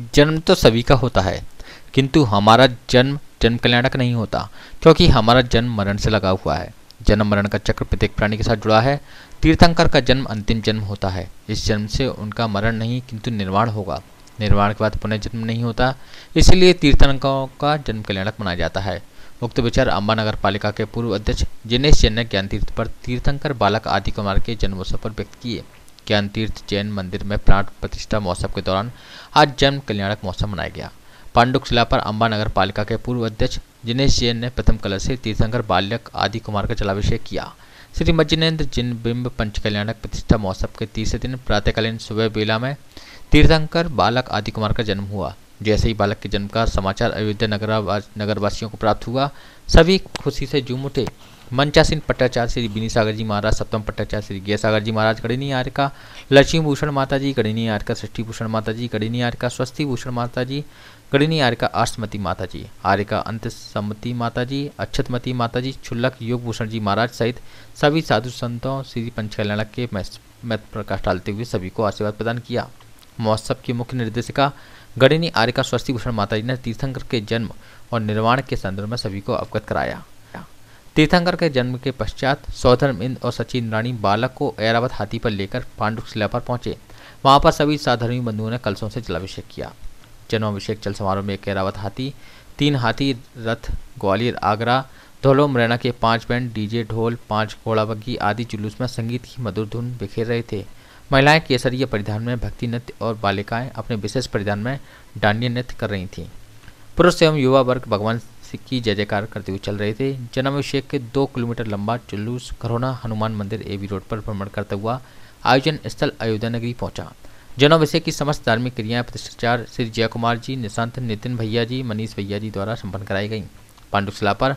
जन्म तो सभी का होता है, किंतु हमारा जन्म जन्म कल्याणक नहीं होता, क्योंकि हमारा जन्म मरण से लगा हुआ है। जन्म मरण का चक्र प्रत्येक प्राणी के साथ जुड़ा है। तीर्थंकर का जन्म अंतिम जन्म होता है। इस जन्म से उनका मरण नहीं किंतु निर्वाण होगा। निर्वाण के बाद पुनः जन्म नहीं होता, इसलिए तीर्थंकरों का जन्म कल्याणक मनाया जाता है। उक्त विचार अम्बा नगर पालिका के पूर्व अध्यक्ष जिनेश जैन ने ज्ञान तीर्थ पर तीर्थंकर बालक आदि कुमार के जन्मोत्सव पर व्यक्त किए। ज्ञान तीर्थ जैन मंदिर में प्राण प्रतिष्ठा महोत्सव के दौरान आज जन्म कल्याणक महोत्सव मनाया गया। पांडुक शिला पर अम्बा नगर पालिका के पूर्व अध्यक्ष जिनेश जैन ने प्रथम कलश से तीर्थंकर बालक आदि कुमार का जलाभिषेक किया। श्री मज्जिनेन्द्र जिन बिंब पंच कल्याणक प्रतिष्ठा महोत्सव के तीसरे दिन प्रातःकालीन सुबह बेला में तीर्थंकर बालक आदि कुमार का जन्म हुआ। जैसे ही बालक के जन्म का समाचार अयोध्या नगरवासियों को प्राप्त हुआ, सभी खुशी से झूम उठे। मंचासीन पट्टाचार्य श्री बिनी सागर जी महाराज, सप्तम पट्टाचार्य श्री गय सागर जी महाराज, गणिनी आर्यका लक्ष्मी भूषण माता जी, गणिनी आर्यका सृष्टि भूषण माता जी, गणिनी आर्यका स्वस्ति भूषण माता जी, गणिनी आर्यका आष्टमती माता जी, आर्यका अंत सम्मति माता जी, अक्षतमती माता जी, क्षुल्लक योग भूषण जी महाराज सहित सभी साधु संतों श्री पंचकल्याणक के महत्व प्रकाश डालते हुए सभी को आशीर्वाद प्रदान किया। महोत्सव की मुख्य निर्देशिका गणिनी आर्यका स्वस्ति भूषण माता जी ने तीर्थंकर के जन्म और निर्वाण के संदर्भ में सभी को अवगत कराया। तीर्थंकर के जन्म के पश्चात सौधर्म इंद्र और सची इंद्राणी बालक को ऐरावत हाथी पर लेकर पांडुक शिला पर पहुंचे। वहां पर सभी साधर्मी बंधुओं ने कलशों से जलाभिषेक किया। जन्माभिषेक चल समारोह में एक ऐरावत हाथी, 3 हाथी रथ, ग्वालियर आगरा धौलो मुरैना के 5 बैंड, डीजे ढोल, 5 घोड़ा बग्गी आदि जुलूस में संगीत की मधुर धुन बिखेर रहे थे। महिलाएं केसरिया परिधान में भक्ति नृत्य और बालिकाएं अपने विशेष परिधान में डांडिया नृत्य कर रही थीं। पुरुष एवं युवा वर्ग भगवान की जय जयकार करते हुए चल रहे थे। जन्माभिषेक के 2 किलोमीटर लंबा जुलूस खरोना हनुमान मंदिर एवी रोड पर भ्रमण करता हुआ आयोजन स्थल अयोध्या नगरी पहुंचा। जन्माभिषेक की समस्त धार्मिक क्रियाएं प्रतिष्ठाचार्य श्री जय कुमार जी, निशांत नितिन भैया जी, मनीष भैया जी द्वारा संपन्न कराई गई। पांडुशिला पर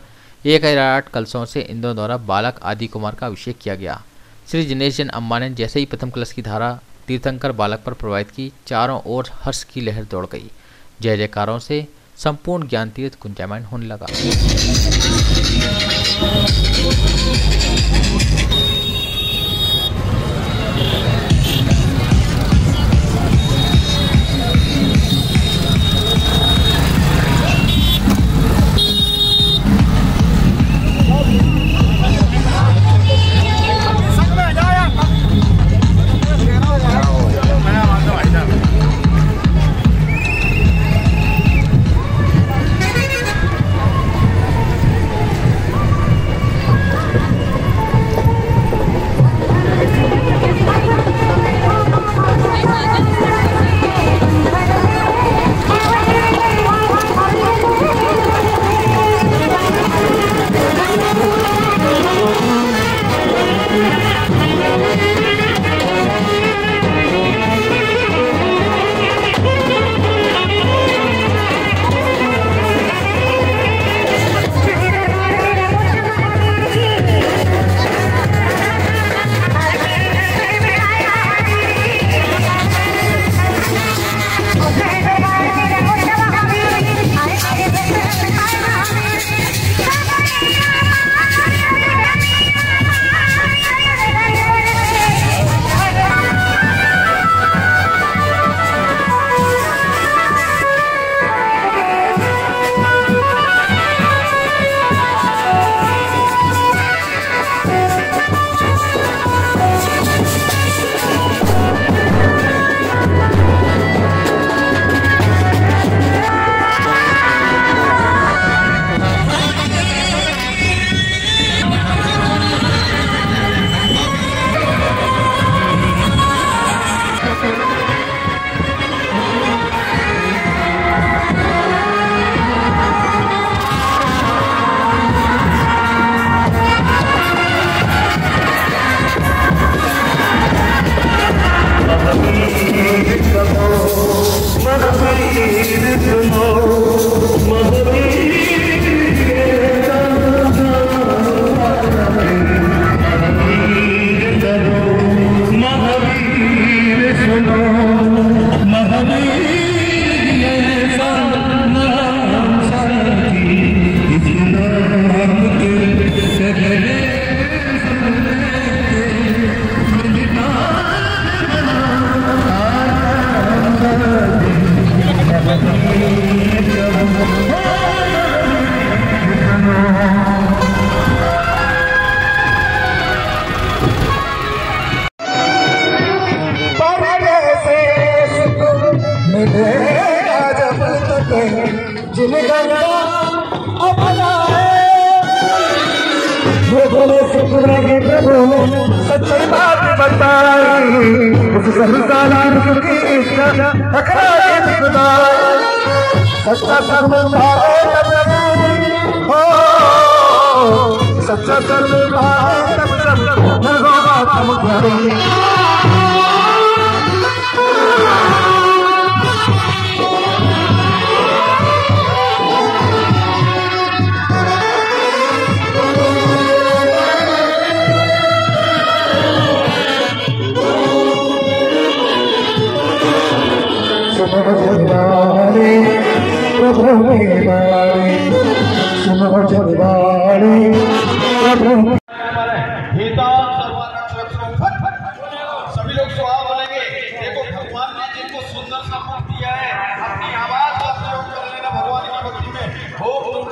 108 कलशों से इंद्रों द्वारा बालक आदि कुमार का अभिषेक किया गया। श्री जिनेश जैन अम्मा ने जैसे ही प्रथम कलश की धारा तीर्थंकर बालक पर प्रवाहित की, चारों ओर हर्ष की लहर दौड़ गई। जय जयकारों से संपूर्ण ज्ञान तीर्थ गुंजायमान होने लगा। सच्ची बात बताई उस संसार की सच्चा कर्म भावे हो सच्चा कर्म भावे तब होगा तुम घरे सभी लोग सुहा बोलेंगे। देखो भगवान ने जिनको सुंदर सा मुख दिया है, अपनी आवाज का प्रयोग कर लेना भगवान की भक्ति में। हो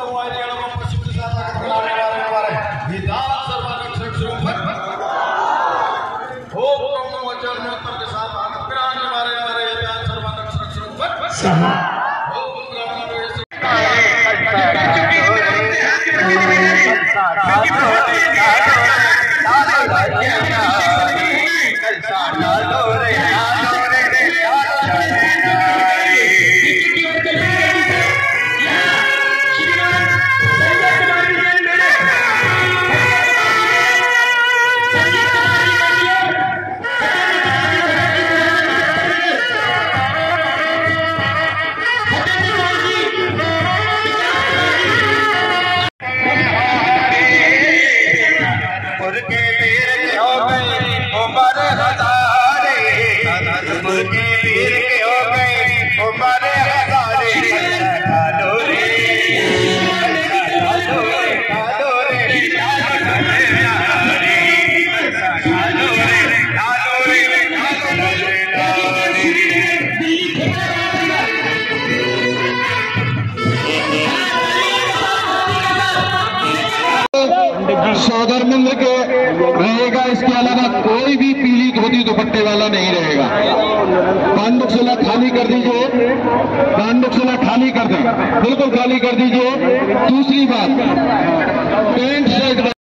सौगरमंद के रहेगा। इसके अलावा कोई भी पीली धोती दुपट्टे वाला नहीं रहेगा। पांडुकशिला खाली कर दीजिए, पांडुकशिला खाली कर दें, बिल्कुल खाली कर दीजिए। दूसरी बात, पेंट शर्ट